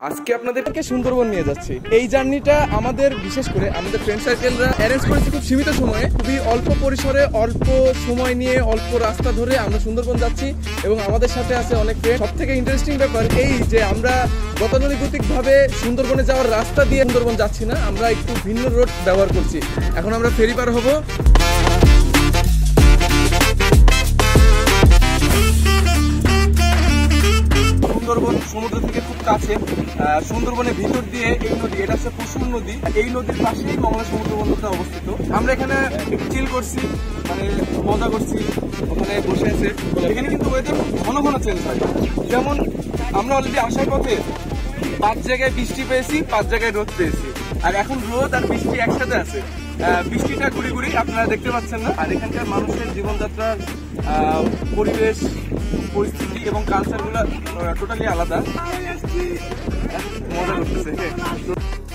আজকে আপনাদেরকে সুন্দরবন নিয়ে যাচ্ছি। এই জার্নিটা আমাদের বিশেষ করে আমাদের ফ্রেন্ড সার্কেলরা অ্যারেঞ্জ করেছে খুব সীমিত সময়ে, খুবই অল্প পরিসরে, অল্প সময় নিয়ে, অল্প রাস্তা ধরে আমরা সুন্দরবন যাচ্ছি এবং আমাদের সাথে আছে অনেক ফ্রেন্ড। সব থেকে ইন্টারেস্টিং ব্যাপার এই যে আমরা গতানুগতিকভাবে সুন্দরবনে যাওয়ার রাস্তা দিয়ে সুন্দরবন যাচ্ছি না, আমরা একটু ভিন্ন রোড ব্যবহার করছি। এখন আমরা ফেরি পার হব। সুন্দরবন সমুদ্র থেকে খুব কাছে, সুন্দরবনের ভিতর দিয়ে এই নদী, এটা হচ্ছে পশুর নদী, এই নদীর পাশেই মংলা সমুদ্র বন্দরটা অবস্থিত। আমরা এখানে চিল করছি, মানে মজা করছি, ওখানে বসে আছে। এখানে কিন্তু ওয়েদার ঘন ঘন চেঞ্জ হয়। যেমন আমরা অলরেডি আসার পথে 5 জায়গায় বৃষ্টি পেয়েছি, 5 জায়গায় রোদ পেয়েছি, আর এখন রোদ আর বৃষ্টি একসাথে আছে। বৃষ্টিটা ঘুরি ঘুরি আপনারা দেখতে পাচ্ছেন না। আর এখানকার মানুষের জীবনযাত্রার পরিবেশ, পরিস্থিতি এবং কালচারগুলো টোটালি আলাদা। মজা করতেছে।